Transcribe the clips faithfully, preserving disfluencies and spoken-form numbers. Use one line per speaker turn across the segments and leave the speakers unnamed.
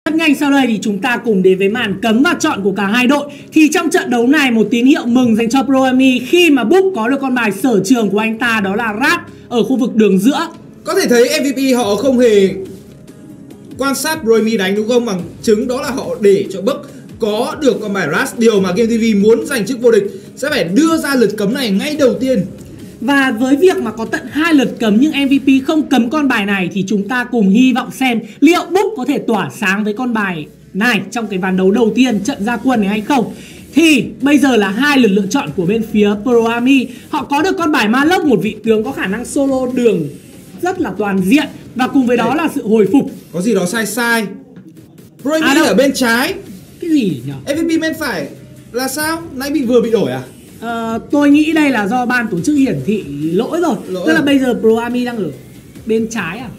Rất nhanh sau đây thì chúng ta cùng đến với màn cấm và chọn của cả hai đội. Thì trong trận đấu này một tín hiệu mừng dành cho Proami khi mà Book có được con bài sở trường của anh ta, đó là Rat ở khu vực đường giữa.
Có thể thấy em vê pê họ không hề quan sát Proami đánh đúng không? Bằng chứng đó là họ để cho Book có được con bài Rat. Điều mà Game ti vi muốn giành chức vô địch sẽ phải đưa ra lượt cấm này ngay đầu tiên.
Và với việc mà có tận hai lượt cấm nhưng em vê pê không cấm con bài này thì chúng ta cùng hy vọng xem liệu Book có thể tỏa sáng với con bài này trong cái ván đấu đầu tiên trận ra quân này hay không. Thì bây giờ là hai lượt lựa chọn của bên phía Proami. Họ có được con bài Malok, một vị tướng có khả năng solo đường rất là toàn diện, và cùng với đó là sự hồi phục.
Có gì đó sai sai. Proami à, ở bên trái.
Cái gì nhỉ?
em vê pê bên phải là sao? Nãy bị vừa bị đổi à?
Ờ, tôi nghĩ đây là do ban tổ chức hiển thị lỗi rồi. Lỗi Tức là à? Bây giờ Proami đang ở bên trái à?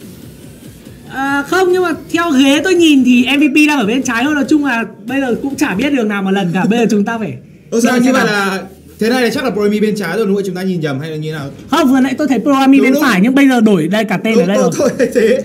À, không, nhưng mà theo ghế tôi nhìn thì em vê pê đang ở bên trái thôi. Nói chung là bây giờ cũng chả biết đường nào mà lần cả. Bây giờ chúng ta phải
Ơ sao như vậy là thế này là chắc là Proami bên trái rồi đúng không? Chúng ta nhìn nhầm hay là như nào?
Không, vừa nãy tôi thấy Proami đúng, bên đúng. phải nhưng bây giờ đổi đây cả tên đúng, ở đây rồi.
Thôi thế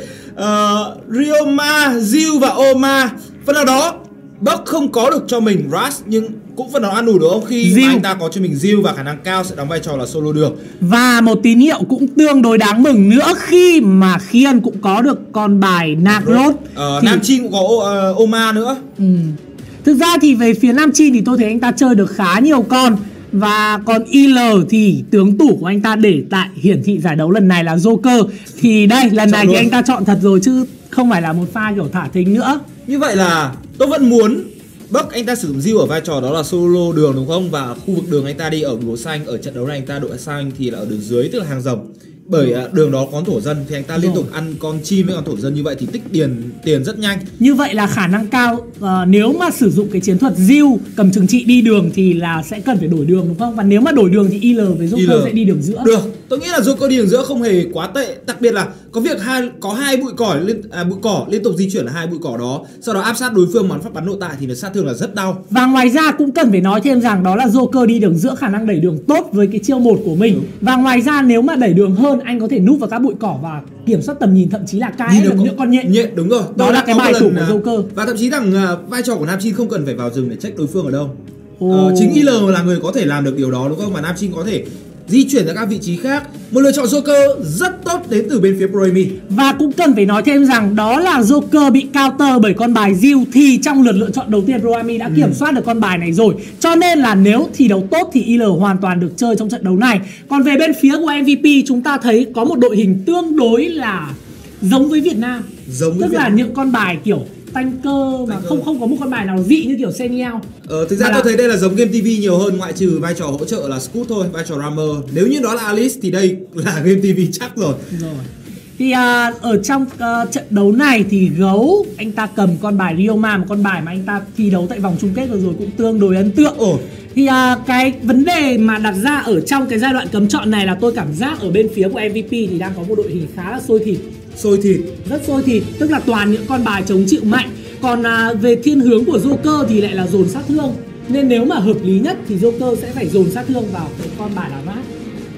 uh, Ryoma, Zill và Oma phần nào đó Buck không có được cho mình Ras nhưng cũng phần nào ăn đủ đúng không? Khi mà anh ta có cho mình Zill và khả năng cao sẽ đóng vai trò là solo đường.
Và một tín hiệu cũng tương đối đáng mừng nữa khi mà Khiên cũng có được con bài Nagrod.
Ờ, thì... Nam Chin cũng có uh, Oma nữa.
Ừ. Thực ra thì về phía Nam Chin thì tôi thấy anh ta chơi được khá nhiều con. Và còn i lờ thì tướng tủ của anh ta để tại hiển thị giải đấu lần này là Joker. Thì đây, lần chọn này luôn. Thì anh ta chọn thật rồi chứ không phải là một pha kiểu thả thính nữa.
Như vậy là tôi vẫn muốn Buck anh ta sử dụng Zill ở vai trò đó là solo đường đúng không? Và khu vực đường anh ta đi ở lúa xanh, ở trận đấu này anh ta đội xanh thì là ở đường dưới, tức là hàng rồng. Bởi ừ. đường đó có thổ dân thì anh ta liên tục ăn con chim với con thổ dân, như vậy thì tích tiền tiền rất nhanh. Như
vậy là khả năng cao uh, nếu mà sử dụng cái chiến thuật Zill cầm trừng trị đi đường thì là sẽ cần phải đổi đường đúng không? Và nếu mà đổi đường thì i lờ với Joker sẽ đi đường giữa.
Được, tôi nghĩ là Joker đi đường giữa không hề quá tệ, đặc biệt là có việc hai có hai bụi cỏ liên à, bụi cỏ liên tục di chuyển là hai bụi cỏ đó, sau đó áp sát đối phương bắn phát bắn nội tại thì nó sát thương là rất đau.
Và ngoài ra cũng cần phải nói thêm rằng đó là Joker đi đường giữa khả năng đẩy đường tốt với cái chiêu một của mình. Đúng. Và ngoài ra nếu mà đẩy đường hơn anh có thể núp vào các bụi cỏ và kiểm soát tầm nhìn, thậm chí là cai được những con nhện.
Nhện đúng rồi.
Đó, đó là cái bài thủ của Joker.
Và thậm chí rằng uh, vai trò của Nam Chin không cần phải vào rừng để check đối phương ở đâu. Oh. Uh, chính i lờ là người có thể làm được điều đó đúng không? Mà Nam Chin có thể di chuyển ra các vị trí khác. Một lựa chọn Joker rất tốt đến từ bên phía Proami.
Và cũng cần phải nói thêm rằng đó là Joker bị counter bởi con bài Zill. Thì trong lượt lựa chọn đầu tiên Proami đã ừ. kiểm soát được con bài này rồi. Cho nên là nếu thi đấu tốt thì i lờ hoàn toàn được chơi trong trận đấu này. Còn về bên phía của em vê pê chúng ta thấy có một đội hình tương đối là giống với Việt Nam.
Giống với
Tức
Việt
là
Nam.
Những con bài kiểu tanker mà không không có một con bài nào dị như kiểu Seniao.
Ờ, thực ra tôi thấy đây là giống Game ti vi nhiều hơn, ngoại trừ vai trò hỗ trợ là Scoot thôi, vai trò Rammer. Nếu như đó là Alice thì đây là Game ti vi chắc rồi.
Rồi. Thì uh, ở trong uh, trận đấu này thì Gấu anh ta cầm con bài Ryoma, một con bài mà anh ta thi đấu tại vòng chung kết vừa rồi cũng tương đối ấn tượng.
Ồ.
Thì uh, cái vấn đề mà đặt ra ở trong cái giai đoạn cấm chọn này là tôi cảm giác ở bên phía của em vê pê thì đang có một đội hình khá là sôi thịt.
Sôi thịt.
Rất sôi thịt, tức là toàn những con bài chống chịu mạnh. Còn à, về thiên hướng của Joker thì lại là dồn sát thương. Nên nếu mà hợp lý nhất thì Joker sẽ phải dồn sát thương vào cái con bài là Rat.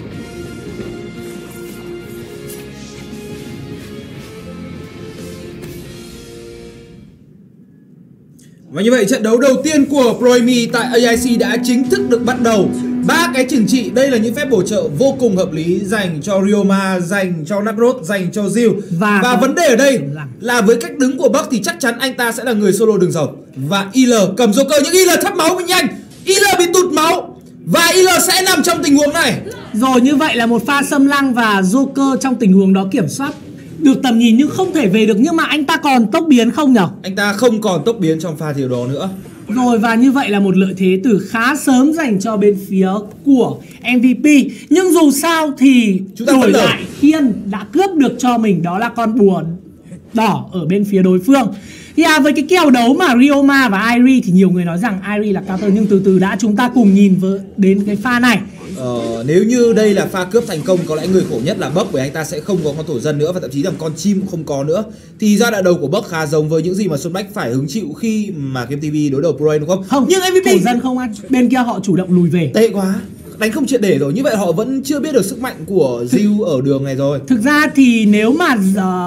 Và như vậy trận đấu đầu tiên của Proami tại a i xê đã chính thức được bắt đầu. Ba cái trừng trị, đây là những phép bổ trợ vô cùng hợp lý dành cho Ryoma, dành cho Nagrod, dành cho Zill. Và, và vấn đề ở đây là với cách đứng của Buck thì chắc chắn anh ta sẽ là người solo đường rồng. Và i lờ cầm Joker nhưng i lờ thấp máu mình nhanh, i lờ bị tụt máu và i lờ sẽ nằm trong tình huống này.
Rồi, như vậy là một pha xâm lăng và Joker trong tình huống đó kiểm soát được tầm nhìn nhưng không thể về được. Nhưng mà anh ta còn tốc biến không nhỉ?
Anh ta không còn tốc biến trong pha thiếu đó nữa.
Rồi, và như vậy là một lợi thế từ khá sớm dành cho bên phía của em vê pê. Nhưng dù sao thì
chúng ta
đổi lại Khiên đã cướp được cho mình đó là con bùa đỏ ở bên phía đối phương. Thì à, với cái kèo đấu mà Ryoma và Airi thì nhiều người nói rằng Airi là counter, nhưng từ từ đã chúng ta cùng nhìn với, đến cái pha này.
Ờ, nếu như đây là pha cướp thành công, có lẽ người khổ nhất là Buck, bởi anh ta sẽ không có con thổ dân nữa và thậm chí là con chim cũng không có nữa. Thì giai đoạn đầu của Buck khá giống với những gì mà Sunback phải hứng chịu khi mà Game ti vi đối đầu Pro đúng không?
Không, nhưng em vê pê thổ dân không ăn, bên kia họ chủ động lùi về.
Tệ quá, đánh không triệt để rồi, như vậy họ vẫn chưa biết được sức mạnh của Zill ở đường này rồi.
Thực ra thì nếu mà uh,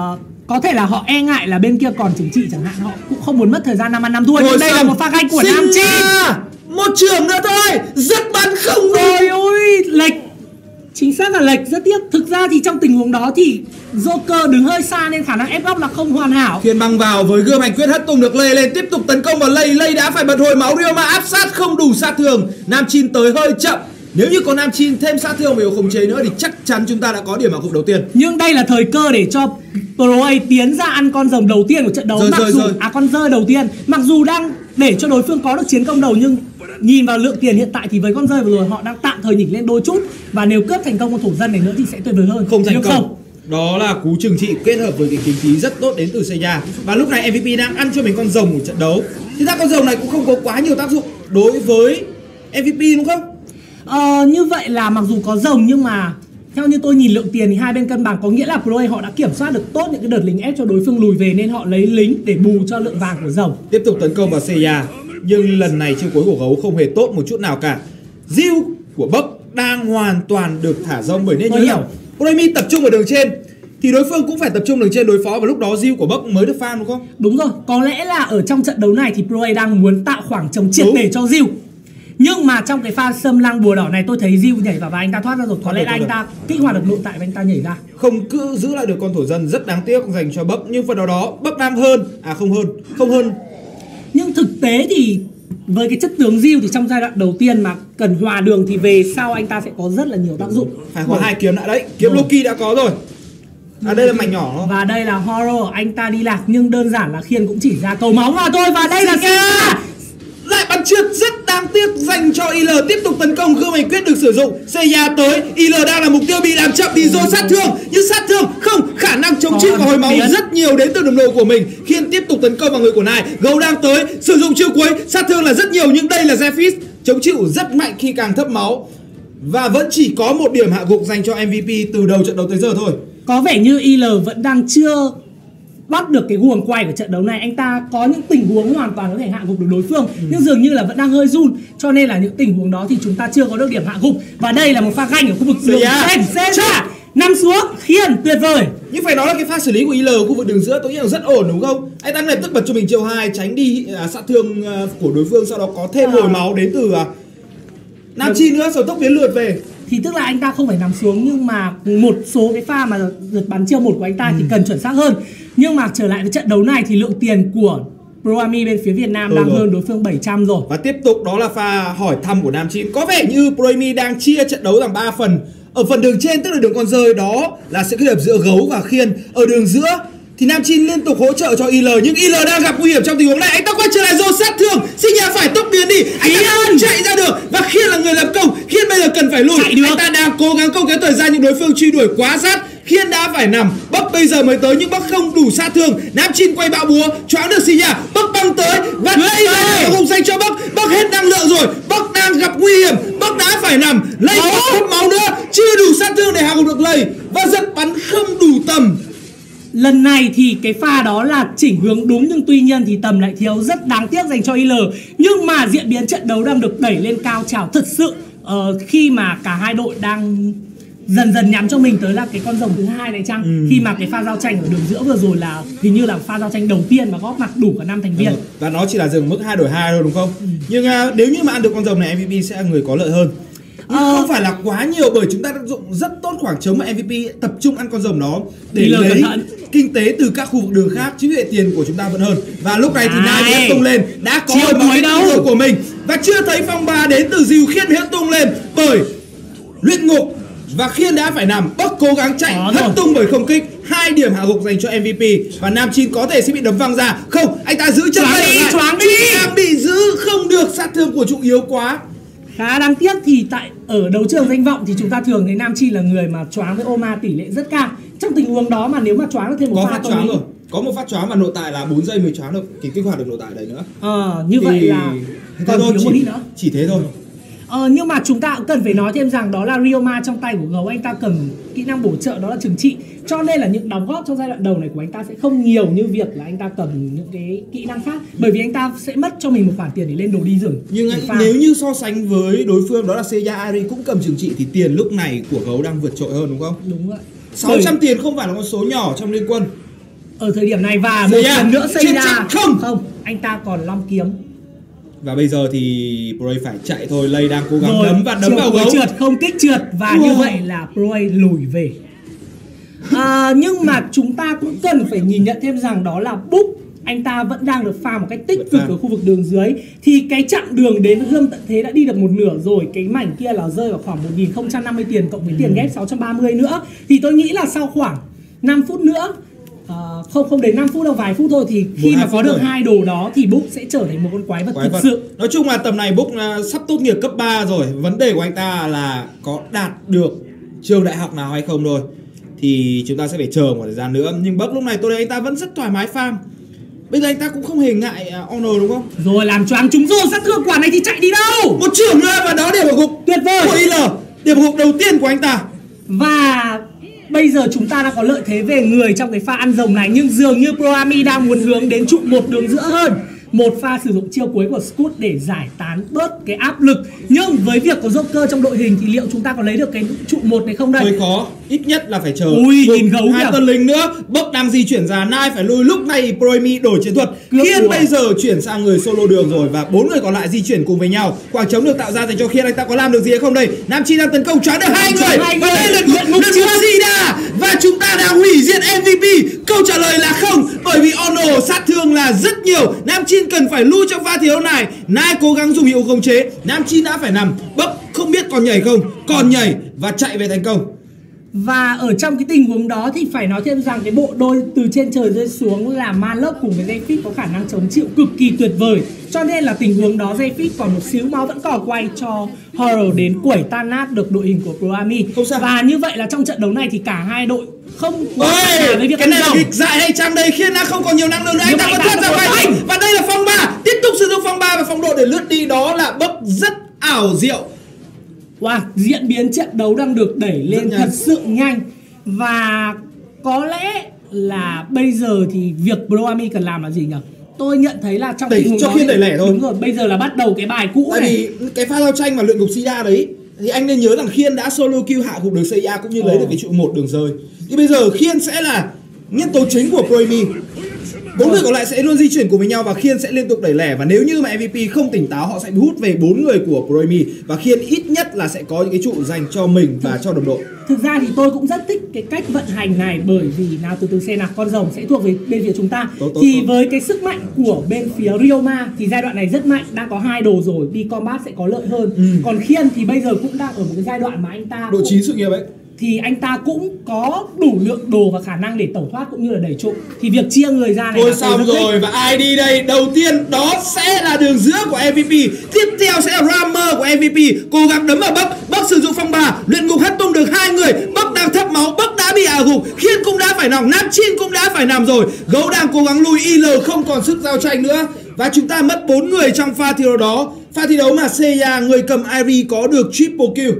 Có thể là họ e ngại là bên kia còn trừng trị chẳng hạn, họ cũng không muốn mất thời gian năm ăn năm thua. Nhưng đây là một pha ganh của Nam Chin.
Một trường nữa thôi, rất bắn không đủ.
Ôi ôi, lệch. Chính xác là lệch, rất tiếc. Thực ra thì trong tình huống đó thì Joker đứng hơi xa nên khả năng ép góc là không hoàn hảo.
Khiên băng vào với gươm hành quyết hất tung được Lay lên, tiếp tục tấn công vào Lay. Lay đã phải bật hồi máu, Ryoma áp sát không đủ sát thương. Nam Chin tới hơi chậm. Nếu như có Nam Chin thêm sát thương và yếu khống chế nữa thì chắc chắn chúng ta đã có điểm hạ gục đầu tiên.
Nhưng đây là thời cơ để cho Pro A tiến ra ăn con rồng đầu tiên của trận đấu.
Rơi,
mặc
rơi,
dù
rơi.
à con rơi đầu tiên, mặc dù đang để cho đối phương có được chiến công đầu, nhưng nhìn vào lượng tiền hiện tại thì với con rơi vừa rồi họ đang tạm thời nhỉnh lên đôi chút, và nếu cướp thành công con thổ dân này nữa thì sẽ tuyệt vời hơn.
Không thành
nhưng
công.
Không.
Đó là cú trừng trị kết hợp với cái kinh khí rất tốt đến từ Seiya. Và lúc này em vê pê đang ăn cho mình con rồng của trận đấu. Thì ra con rồng này cũng không có quá nhiều tác dụng đối với em vê pê đúng không?
Ờ, như vậy là mặc dù có rồng nhưng mà theo như tôi nhìn lượng tiền thì hai bên cân bằng, có nghĩa là Pro A họ đã kiểm soát được tốt những cái đợt lính ép cho đối phương lùi về nên họ lấy lính để bù cho lượng vàng của rồng.
Tiếp tục tấn công vào Seiya, nhưng lần này chiêu cuối của gấu không hề tốt một chút nào cả. Diêu của Bắc đang hoàn toàn được thả rông, bởi nên nhớ hiểu Proimi tập trung ở đường trên thì đối phương cũng phải tập trung đường trên đối phó, và lúc đó Diêu của Bắc mới được farm đúng không?
Đúng rồi, có lẽ là ở trong trận đấu này thì Pro A đang muốn tạo khoảng trống triệt để cho Diêu. Nhưng mà trong cái pha xâm lăng bùa đỏ này tôi thấy Diêu nhảy vào và anh ta thoát ra rồi. Có lẽ là anh ta kích hoạt được nội tại và anh ta nhảy ra.
Không cứ giữ lại được con thổ dân, rất đáng tiếc dành cho Bắc. Nhưng phần đó đó Bắc đang hơn, à không hơn, không hơn.
Nhưng thực tế thì với cái chất tướng Diêu thì trong giai đoạn đầu tiên mà cần hòa đường thì về sau anh ta sẽ có rất là nhiều tác dụng.
Phải có hai kiếm đã đấy, kiếm Loki đã có rồi. À đây là mảnh nhỏ không?
Và đây là horror, anh ta đi lạc nhưng đơn giản là Khiên cũng chỉ ra cầu máu mà thôi. Và đây là Seiya.
Lại bắn trượt rất đáng tiếc dành cho i lờ. Tiếp tục tấn công, gươm hành quyết được sử dụng. Seiya tới, i lờ đang là mục tiêu bị làm chậm, bị dồn sát thương. Nhưng sát thương không, khả năng chống chịu và hồi máu rất nhiều đến từ đồng đội của mình. Khiên tiếp tục tấn công vào người của Nai. Gấu đang tới, sử dụng chiêu cuối, sát thương là rất nhiều, nhưng đây là Zephys, chống chịu rất mạnh khi càng thấp máu. Và vẫn chỉ có một điểm hạ gục dành cho em vê pê từ đầu trận đấu tới giờ thôi.
Có vẻ như i lờ vẫn đang chưa bắt được cái guồng quay của trận đấu này. Anh ta có những tình huống hoàn toàn có thể hạ gục được đối phương, ừ. nhưng dường như là vẫn đang hơi run, cho nên là những tình huống đó thì chúng ta chưa có được điểm hạ gục. Và đây là một pha ganh ở khu vực đường trên, Seiya nằm xuống, Khiên tuyệt vời.
Nhưng phải nói là cái pha xử lý của i lờ ở khu vực đường giữa tôi nghĩ là rất ổn đúng không? Anh ta lập tức bật cho mình chiêu hai, tránh đi à, sát thương à, của đối phương, sau đó có thêm hồi à. máu đến từ à, Nam Chi nữa, rồi tốc biến lượt về. Thì
tức là anh ta không phải nằm xuống, nhưng mà một số cái pha mà lượt bắn chiêu một của anh ta ừ. thì cần chuẩn xác hơn. Nhưng mà trở lại với trận đấu này thì lượng tiền của Proami bên phía Việt Nam ừ đang rồi. hơn đối phương bảy trăm rồi.
Và tiếp tục đó là pha hỏi thăm của Nam Chi. Có vẻ như Proami đang chia trận đấu thành ba phần. Ở phần đường trên tức là đường con rơi, đó là sự kết hợp giữa gấu và Khiên. Ở đường giữa thì Nam Chin liên tục hỗ trợ cho i lờ, nhưng i lờ đang gặp nguy hiểm trong tình huống này. Anh ta quay trở lại rồi sát thương, Seiya phải tốc biến đi, anh ta không chạy ra được và Khiên là người làm công. Khiên bây giờ cần phải lùi, anh ta đang cố gắng câu kéo thời gian nhưng đối phương truy đuổi quá sát. Khiên đã phải nằm, Bắc bây giờ mới tới nhưng Bắc không đủ sát thương. Nam Chin quay bạo búa, choáng được Seiya, Bắc băng tới và đây là vùng xanh cho Bắc. Bắc hết năng lượng rồi, Bắc đang gặp nguy hiểm, Bắc đã phải nằm, Lay không máu nữa, chưa đủ sát thương để hạ gục được Lay và giật bắn không đủ tầm.
Lần này thì cái pha đó là chỉnh hướng đúng, nhưng tuy nhiên thì tầm lại thiếu, rất đáng tiếc dành cho i lờ. Nhưng mà diễn biến trận đấu đang được đẩy lên cao trào thật sự uh, khi mà cả hai đội đang dần dần nhắm cho mình tới là cái con rồng thứ hai này chăng. ừ. Khi mà cái pha giao tranh ở đường giữa vừa rồi là hình như là pha giao tranh đầu tiên mà góp mặt đủ cả năm thành viên.
ừ. Và nó chỉ là dừng mức hai đổi hai thôi đúng không? ừ. Nhưng uh, nếu như mà ăn được con rồng này em vê pê sẽ là người có lợi hơn. Nhưng ờ... không phải là quá nhiều, bởi chúng ta đã dụng rất tốt khoảng trống mà em vê pê tập trung ăn con rồng đó để lấy kinh tế từ các khu vực đường khác, chứ hệ tiền của chúng ta vẫn hơn. Và lúc này thì Nai hết tung lên, đã có hồi máu đâu của mình và chưa thấy phong ba đến từ Diều. Khiên hết tung lên bởi luyện ngục và Khiên đã phải nằm. Bắc cố gắng chạy hất tung bởi không kích, hai điểm hạ gục dành cho em vê pê và Nam Chin có thể sẽ bị đấm văng ra. Không, anh ta giữ chân tay lại, choáng đi, đang bị giữ không được, sát thương của trụ yếu quá.
Khá đáng tiếc thì tại ở đấu trường danh vọng thì chúng ta thường thấy Nam Chi là người mà choáng với Oma tỷ lệ rất cao. Trong tình huống đó mà nếu mà choáng được thêm một
có
pha
phát choáng rồi, có một phát choáng mà nội tại là bốn giây mới choáng được, thì kích hoạt được nội tại đấy nữa.
Ờ như thì... vậy là
còn thiếu một ít nữa. Chỉ thế thôi.
Ờ, nhưng mà chúng ta cũng cần phải nói thêm rằng đó là Ryoma trong tay của gấu, anh ta cầm kỹ năng bổ trợ đó là trừng trị, cho nên là những đóng góp trong giai đoạn đầu này của anh ta sẽ không nhiều như việc là anh ta cầm những cái kỹ năng khác, bởi vì anh ta sẽ mất cho mình một khoản tiền để lên đồ đi rừng.
Nhưng anh, nếu như so sánh với đối phương đó là Seiya Ari cũng cầm trừng trị thì tiền lúc này của gấu đang vượt trội hơn đúng không?
Đúng vậy.
sáu trăm bởi... tiền không phải là con số nhỏ trong liên quân.
ở thời điểm này. Và một
Seiya,
lần nữa
chết
Seiya
chắc không?
không, anh ta còn long kiếm.
Và bây giờ thì Prey phải chạy thôi. Lay đang cố gắng
Rồi,
đấm và đấm
chiều
vào
cuối
gấu.
trượt không kích trượt. Và
Wow.
như vậy là Prey lùi về. à, Nhưng mà chúng ta cũng cần phải nhìn nhận thêm rằng đó là Book, anh ta vẫn đang được farm một cách tích cực ở khu vực đường dưới. Thì cái chặng đường đến Gươm Tận Thế đã đi được một nửa rồi. Cái mảnh kia là rơi vào khoảng một nghìn không trăm năm mươi tiền cộng với tiền ghép sáu trăm ba mươi nữa. Thì tôi nghĩ là sau khoảng năm phút nữa, uh, không không đến năm phút đâu, vài phút thôi, thì khi mà có được hai đồ đó thì Book sẽ trở thành một con quái vật
Quái
thực
vật.
sự.
Nói chung là tầm này Book uh, sắp tốt nghiệp cấp ba rồi. Vấn đề của anh ta là có đạt được trường đại học nào hay không thôi. Thì chúng ta sẽ phải chờ một thời gian nữa. Nhưng Buck lúc này tôi thấy anh ta vẫn rất thoải mái farm. Bây giờ anh ta cũng không hề ngại uh, Honor đúng không?
Rồi làm choáng chúng rồi, sát thương quả này thì chạy đi đâu?
Một trưởng nữa và đó điểm ở gục
Tuyệt vời
của i lờ. Điểm ở gục đầu tiên của anh ta.
Và bây giờ chúng ta đã có lợi thế về người trong cái pha ăn rồng này. Nhưng dường như Pro Army đang muốn hướng đến trụ một đường giữa hơn. Một pha sử dụng chiêu cuối của Scoot để giải tán bớt cái áp lực. Nhưng với việc có Joker trong đội hình thì liệu chúng ta có lấy được cái trụ một này không đây?
Hơi khó, ít nhất là phải chờ
Ui, nhìn gấu
hai
kìa.
tân lính nữa. Buck đang di chuyển ra, Nai phải lui. Lúc này Proimi đổi chiến thuật,
Cướp
Khiên
đùa.
bây giờ chuyển sang người solo đường rồi. Và bốn người còn lại di chuyển cùng với nhau. Khoảng trống được tạo ra dành cho Khiên. Anh ta có làm được gì hay không đây? Nam Chi đang tấn công choáng được hai người.
hai
Và
người.
đây là
Lượt ngục
lượt
chưa?
ngục Sida. Và chúng ta đang hủy diệt em vê pê. Câu trả lời là không, bởi vì Ono sát thương là rất nhiều. Nam Chin cần phải lui trong pha thi đấu này. Nai cố gắng dùng hiệu khống chế. Nam Chin đã phải nằm. Buck không biết còn nhảy không, còn nhảy và chạy về thành công.
Và ở trong cái tình huống đó thì phải nói thêm rằng cái bộ đôi từ trên trời rơi xuống là Malok cùng với Zephyr có khả năng chống chịu cực kỳ tuyệt vời. Cho nên là tình huống đó Zephyr còn một xíu máu vẫn còn quay cho Horror đến quẩy tan nát được đội hình của Pro Army.
Không sao.
Và như vậy là trong trận đấu này thì cả hai đội không quá
Ôi,
với việc
cái này là
ăn
nghịch dại hay chăng đây? Khiên đã không còn nhiều năng lượng nữa. Anh
Nhưng
ta
mà
có
anh ta
thoát ra
có
ngoài.
phanh.
Và đây là phong ba. Tiếp tục sử dụng phong ba và phong độ để lướt đi. Đó là Buck rất ảo diệu.
Wow, diễn biến trận đấu đang được đẩy lên
nhanh.
thật sự nhanh. Và có lẽ là bây giờ thì việc Pro Army cần làm là gì nhỉ? Tôi nhận thấy là trong
Đẩy
tình huống
cho
đó
Khiên
thì-
đẩy lẻ thôi.
Đúng rồi, bây giờ là bắt đầu cái bài cũ
Tại
này.
vì cái pha giao tranh mà luyện ngục Sida đấy thì anh nên nhớ rằng Khiên đã solo kill hạ gục được Seiya cũng như lấy
Ờ.
được cái trụ một đường rơi. Thì bây giờ Khiên sẽ là nhân tố chính của Proimi. Bốn người còn lại sẽ luôn di chuyển cùng với nhau và Khiên sẽ liên tục đẩy lẻ. Và nếu như mà em vê pê không tỉnh táo, họ sẽ bị hút về bốn người của Proimi. Và Khiên ít nhất là sẽ có những cái trụ dành cho mình và cho đồng đội.
Thực ra thì tôi cũng rất thích cái cách vận hành này, bởi vì nào từ từ xem nào, con rồng sẽ thuộc về bên phía chúng ta.
Tốt, tốt,
thì
tốt.
với cái sức mạnh của bên phía Ryoma thì giai đoạn này rất mạnh, đang có hai đồ rồi, đi combat sẽ có lợi hơn.
Ừ.
Còn Khiên thì bây giờ cũng đang ở một cái giai đoạn mà anh ta
Độ
cũng-
chín sự nghiệp ấy.
thì anh ta cũng có đủ lượng đồ và khả năng để tẩu thoát cũng như là đẩy trụ. Thì việc chia người ra này
Thôi
là tôi
xong
rất thích.
rồi, và ai đi đây? Đầu tiên đó sẽ là đường giữa của em vê pê. Tiếp theo sẽ là Rammer của em vê pê. Cố gắng đấm vào Buck. Buck sử dụng phong bà, luyện ngục hất tung được hai người. Buck đang thấp máu, Buck đã bị ả gục. Khiên cũng đã phải nằm, Nam Chin cũng đã phải nằm rồi. Gấu đang cố gắng lùi, i lờ không còn sức giao tranh nữa. Và chúng ta mất bốn người trong pha thi đấu đó. Pha thi đấu mà Seiya, người cầm Airi, có được triple kill.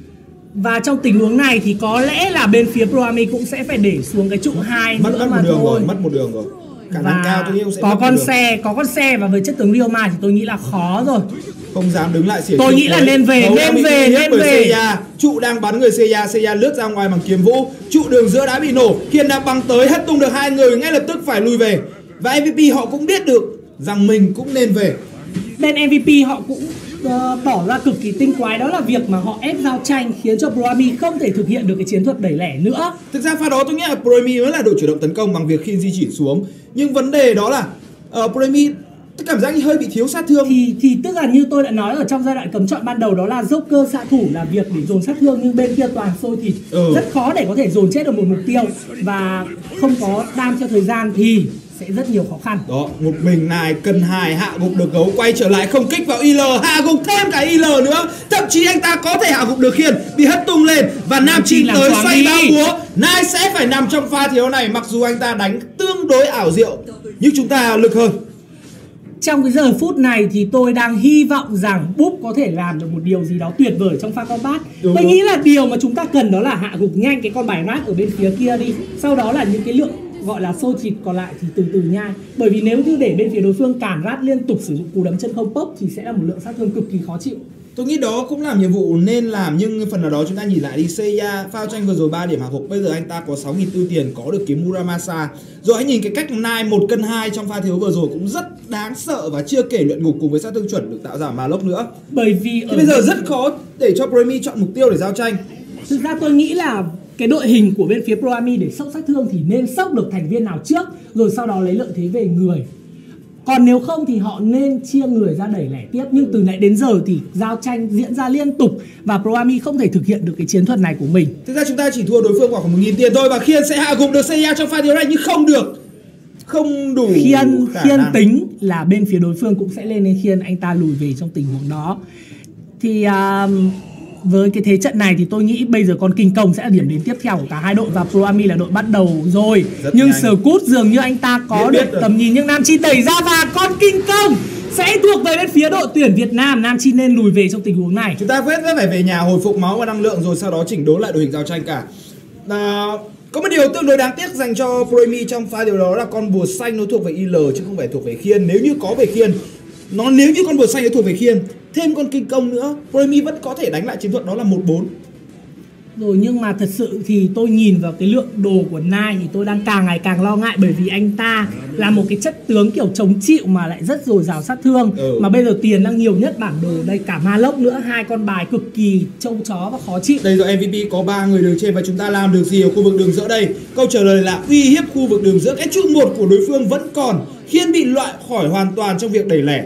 Và trong tình huống này thì có lẽ là bên phía Pro Army cũng sẽ phải để xuống cái trụ hai
Mất
nữa
mất
mà
một đường
thôi.
rồi, mất một đường rồi. Khả năng cao tôi nghĩ cũng sẽ
có
mất một
con
đường.
xe, có con xe và với chất tướng Ryoma thì tôi nghĩ là khó rồi.
Không dám đứng lại xỉa.
Tôi
chiêu
nghĩ là
cuối.
nên về,
Gấu
nên
đang bị
về,
uy hiếp
nên
bởi
về.
Seiya. Trụ đang bắn người Seiya, Seiya lướt ra ngoài bằng kiếm vũ. Trụ đường giữa đã bị nổ, Khiên đã băng tới hất tung được hai người, ngay lập tức phải lùi về. Và em vê pê họ cũng biết được rằng mình cũng nên về.
Bên em vê pê họ cũng uh, tỏ ra cực kỳ tinh quái, đó là việc mà họ ép giao tranh khiến cho Pro Army không thể thực hiện được cái chiến thuật đẩy lẻ nữa.
Thực ra pha đó tôi nghĩ là Proimi mới là đội chủ động tấn công bằng việc khi di chuyển xuống. Nhưng vấn đề đó là uh, Proimi tôi cảm giác như hơi bị thiếu sát thương.
Thì thì tức là như tôi đã nói ở trong giai đoạn cấm chọn ban đầu, đó là Joker xạ thủ là việc để dồn sát thương, nhưng bên kia toàn sôi thịt,
Ừ.
rất khó để có thể dồn chết được một mục tiêu, và không có đam theo thời gian thì sẽ rất nhiều khó khăn.
Đó, một mình này cần hài hạ gục được gấu, quay trở lại không kích vào i lờ, hạ gục thêm cả i lờ nữa. Thậm chí anh ta có thể hạ gục được Khiên, bị hất tung lên và Nam Chi
làm
tới
choáng
xoay
đi.
bao búa. Nai sẽ phải nằm trong pha thi đấu này, mặc dù anh ta đánh tương đối ảo diệu nhưng chúng ta lực hơn.
Trong cái giờ phút này thì tôi đang hy vọng rằng Book có thể làm được một điều gì đó tuyệt vời trong pha combat.
Đúng
Tôi
đúng.
nghĩ là điều mà chúng ta cần đó là hạ gục nhanh cái con bài nát ở bên phía kia đi. Sau đó là những cái lượng gọi là xôi thịt còn lại thì từ từ nhai. Bởi vì nếu như để bên phía đối phương cản rát liên tục sử dụng cú đấm chân không pop thì sẽ là một lượng sát thương cực kỳ khó chịu.
Tôi nghĩ đó cũng làm nhiệm vụ nên làm, nhưng phần nào đó chúng ta nhìn lại đi. Seiya pha tranh vừa rồi ba điểm hạ gục, bây giờ anh ta có sáu nghìn tư tiền, có được kiếm Muramasa. Rồi hãy nhìn cái cách Nai một cân hai trong pha thiếu vừa rồi cũng rất đáng sợ, và chưa kể luyện ngục cùng với sát thương chuẩn được tạo ra mà lốc nữa.
Bởi vì
thì bây giờ rất khó để cho Proimi chọn mục tiêu để giao tranh.
Thực ra tôi nghĩ là cái đội hình của bên phía Proami để sốc sát thương thì nên sốc được thành viên nào trước, rồi sau đó lấy lợi thế về người. Còn nếu không thì họ nên chia người ra đẩy lẻ tiếp. Nhưng từ nãy đến giờ thì giao tranh diễn ra liên tục và Proami không thể thực hiện được cái chiến thuật này của mình.
Thực ra chúng ta chỉ thua đối phương khoảng một nghìn tiền thôi, và Khiên sẽ hạ gục được Seiya trong pha thiếu này, nhưng không được. Không đủ
Khiên,
khả
khiên
năng.
tính là bên phía đối phương cũng sẽ lên nên khiên anh ta lùi về trong tình huống đó. Thì uh, với cái thế trận này thì tôi nghĩ bây giờ con Kinh Công sẽ là điểm đến tiếp theo của cả hai đội, và Proami là đội bắt đầu rồi.
Rất
nhưng
nhanh.
Scoot dường như anh ta có
biết,
được
biết
tầm nhìn, nhưng Nam Chi đẩy ra và con Kinh Công sẽ thuộc về bên phía đội tuyển Việt Nam. Nam Chi nên lùi về trong tình huống này.
Chúng ta vẫn phải về nhà hồi phục máu và năng lượng, rồi sau đó chỉnh đốn lại đội hình giao tranh cả. À, có một điều tương đối đáng tiếc dành cho Proimi trong pha điều đó là con bùa xanh nó thuộc về i lờ chứ không phải thuộc về Khiên. Nếu như có về Khiên, nó nếu như con bùa xanh nó thuộc về Khiên, thêm con Kinh Công nữa, Proimi vẫn có thể đánh lại chiến thuật đó là một bốn.
Rồi nhưng mà thật sự thì tôi nhìn vào cái lượng đồ của Nai thì tôi đang càng ngày càng lo ngại, bởi vì anh ta là một cái chất tướng kiểu chống chịu mà lại rất dồi dào sát thương.
ừ.
Mà bây giờ tiền đang nhiều nhất bản đồ đây, cả ma lốc nữa, hai con bài cực kỳ trâu chó và khó chịu.
Đây rồi, em vê pê có ba người đường trên và chúng ta làm được gì ở khu vực đường giữa đây? Câu trả lời là uy hiếp khu vực đường giữa. Cái trụ một của đối phương vẫn còn, Khiên bị loại khỏi hoàn toàn trong việc đẩy lẻ.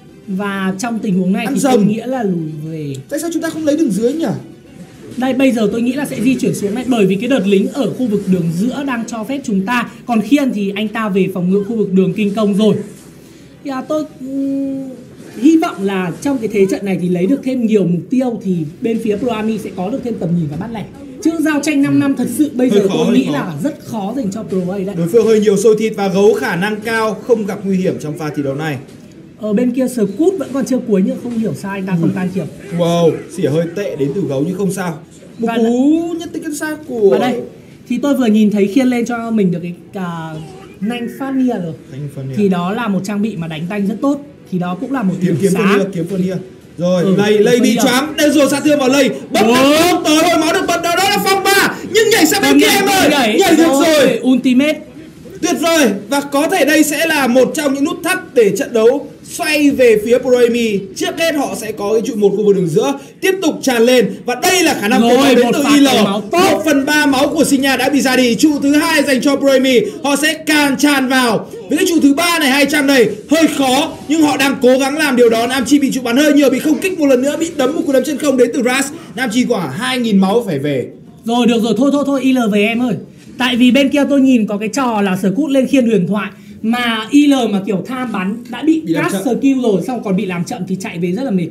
Và trong tình huống này
Ăn
thì
rồng.
tôi nghĩa là lùi về.
Tại sao chúng ta không lấy đường dưới nhỉ?
Đây bây giờ tôi nghĩ là sẽ di chuyển xuống này, bởi vì cái đợt lính ở khu vực đường giữa đang cho phép chúng ta. Còn Khiên thì anh ta về phòng ngự khu vực đường Kinh Công rồi. Thì à, tôi um, hy vọng là trong cái thế trận này thì lấy được thêm nhiều mục tiêu, thì bên phía Proami sẽ có được thêm tầm nhìn và bắt lẻ. Chứ giao tranh năm năm thật sự bây
Hơi
giờ
khó,
tôi nghĩ
khó.
là rất khó dành cho Pro ấy đấy.
Đối phương hơi nhiều xôi thịt và gấu khả năng cao không gặp nguy hiểm trong pha thi đấu này.
Ở bên kia Scoot vẫn còn chưa cuối nhưng không hiểu sao anh ta không can thiệp.
Wow, xỉa hơi tệ đến từ gấu nhưng không sao. Một
Và
cú nhất tích cân xa của...
Và đây thì tôi vừa nhìn thấy Khiên lên cho mình được cái cả nanh Fania rồi. Thì đó là một trang bị mà đánh tanh rất tốt. Thì đó cũng là một
kiếm
điểm
kiếm
sáng.
kiếm Fania. Rồi,
Ừ,
lây lây bị
Fania.
choáng, đây rồi sát thương vào lây. Bốc
Ồ.
tới hồi máu được bật đó, đó là phong ba. Nhưng nhảy sang bên
Công
kia
nhận,
em ơi,
nhảy,
nhảy được rồi.
Ultimate.
Tuyệt vời, và có thể đây sẽ là một trong những nút thắt để trận đấu xoay về phía Proimi. Trước hết họ sẽ có cái trụ một khu vực đường giữa tiếp tục tràn lên, và đây là khả năng
Rồi,
của họ đến
một
từ
pha
i
chảy
lờ.
máu tốt.
một phần ba máu của Shinya đã bị ra đi. Trụ thứ hai dành cho Proimi, họ sẽ càng tràn vào. Với cái trụ thứ ba này hai trăm này hơi khó, nhưng họ đang cố gắng làm điều đó. Nam Chi bị trụ bắn hơi nhiều, bị không kích một lần nữa, bị đấm một cú đấm chân không đến từ Ras. Nam Chi khoảng hai nghìn máu phải về.
Rồi được rồi, thôi thôi thôi i lờ về em ơi. Tại vì bên kia tôi nhìn có cái trò là Scoot lên Khiên huyền thoại, mà i lờ mà kiểu tham bắn đã bị
Bị làm
cast
chậm.
skill rồi, xong còn bị làm chậm thì chạy về rất là mệt.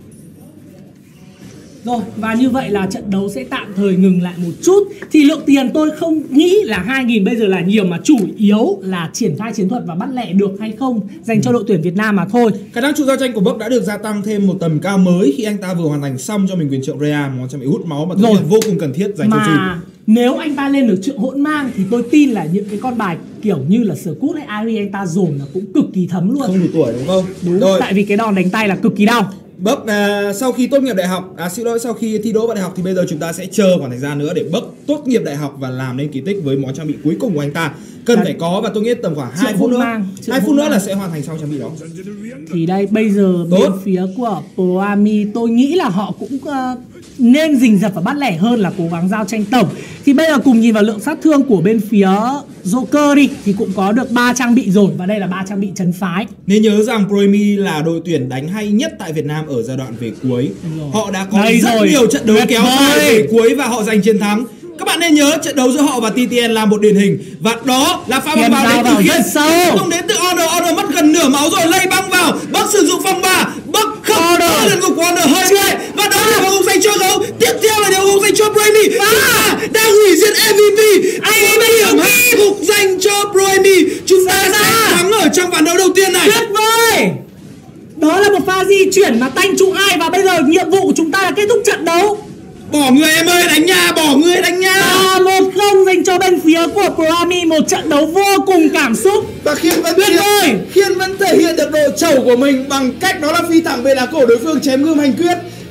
Rồi, và như vậy là trận đấu sẽ tạm thời ngừng lại một chút. Thì lượng tiền tôi không nghĩ là hai nghìn bây giờ là nhiều, mà chủ yếu là triển khai chiến thuật và bắt lẻ được hay không dành cho đội tuyển Việt Nam mà thôi.
Khả năng trụ giao tranh của Bốc đã được gia tăng thêm một tầm cao mới khi anh ta vừa hoàn thành xong cho mình quyền trượng Rea, một trong những hút máu mà tôi
Rồi.
nghĩ là vô cùng cần thiết dành cho Chi.
Mà nếu anh ta lên được trượng hỗn mang thì tôi tin là những cái con bài kiểu như là Scoot hay Ari anh ta dồn là cũng cực kỳ thấm luôn.
Không đủ tuổi đúng không?
Đúng,
Rồi,
tại vì cái đòn đánh tay là cực kỳ đau.
Bốc à, sau khi tốt nghiệp đại học, à xin lỗi, sau khi thi đỗ vào đại học thì bây giờ chúng ta sẽ chờ khoảng thời gian nữa để Bốc tốt nghiệp đại học và làm nên kỳ tích với món trang bị cuối cùng của anh ta. Cần
Đấy.
phải có, và tôi nghĩ tầm khoảng hai
Trượng
phút
hỗn
nữa,
mang, trượng
hai phút
hỗn
nữa
mang.
là sẽ hoàn thành xong trang bị đó.
Thì đây bây giờ bên
Tốt.
phía của Proami tôi nghĩ là họ cũng uh, nên rình rập và bắt lẻ hơn là cố gắng giao tranh tổng. Thì bây giờ cùng nhìn vào lượng sát thương của bên phía Joker đi, thì cũng có được ba trang bị rồi, và đây là ba trang bị trấn phái.
Nên nhớ rằng Proimi là đội tuyển đánh hay nhất tại Việt Nam ở giai đoạn về cuối.
Rồi.
Họ đã có
Đây
rất
rồi.
nhiều trận đấu
Tuyệt
kéo dài
vời.
về cuối và họ giành chiến thắng. Các bạn nên nhớ trận đấu giữa họ và tê tê en là một điển hình, và đó là pha băng
Khiên
vào
vào
đến
vào
từ Khiên,
rất sâu.
không đến từ Honor. Honor mất gần nửa máu rồi, lây băng vào, Bắc sử dụng phong ba, Bắc không
Honor.
có lần ngục của Honor hơi nhẹ, và đó là điều dành cho gấu. Tiếp theo là điều dành cho Proimi, và đang hủy diệt em vê pê. Anh em điểm hạ gục dành cho Proimi. Chúng ta sẽ thắng ở trong ván đấu đầu tiên này.
Tuyệt vời. Đó là một pha di chuyển mà tanh trụ hai, và bây giờ nhiệm vụ của chúng ta là kết thúc trận đấu.
Bỏ người em ơi, đánh nha, bỏ người đánh nha.
À, một không dành cho bên phía của Proami, một trận đấu vô cùng cảm xúc.
Và Khiên vẫn
Tuyệt vời.
Khiên vẫn thể hiện được độ trẩu của mình bằng cách đó là phi thẳng về lá cổ đối phương, chém gươm hành quyết.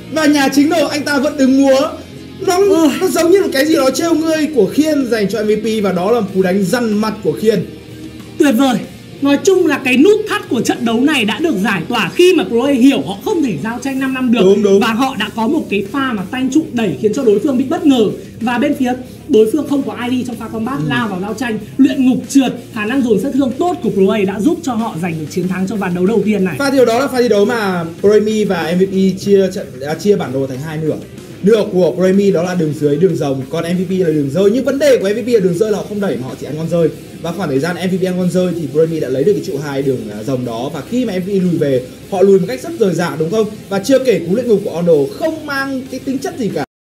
và nhà chính đồ anh ta vẫn đứng múa. Nó, ừ. nó giống như là cái gì đó trêu ngươi của Khiên dành cho em vê pê, và đó là một cú đánh răn mặt của Khiên.
Tuyệt vời. Nói chung là cái nút thắt của trận đấu này đã được giải tỏa khi mà Pro hiểu họ không thể giao tranh năm năm được.
Đúng, đúng.
Và họ đã có một cái pha mà tanh trụ đẩy khiến cho đối phương bị bất ngờ. Và bên phía đối phương không có i đê trong pha combat, ừ. lao vào giao tranh, luyện ngục trượt, khả năng dồn sát thương tốt của Pro đã giúp cho họ giành được chiến thắng trong ván đấu đầu tiên này.
Pha thi đấu đó là pha thi đấu mà Proemi và em vê pê chia trận à, chia bản đồ thành hai nửa. Nửa của Proemi đó là đường dưới, đường rồng, còn em vê pê là đường rơi. Nhưng vấn đề của em vê pê là đường rơi là họ không đẩy mà họ chỉ ăn con rơi. Và khoảng thời gian em vê pê ăn con rơi thì Proemi đã lấy được cái trụ hai đường rồng đó, và khi mà em vê pê lùi về, họ lùi một cách rất rời rạc đúng không? Và chưa kể cú luyện ngục của Ondo không mang cái tính chất gì cả.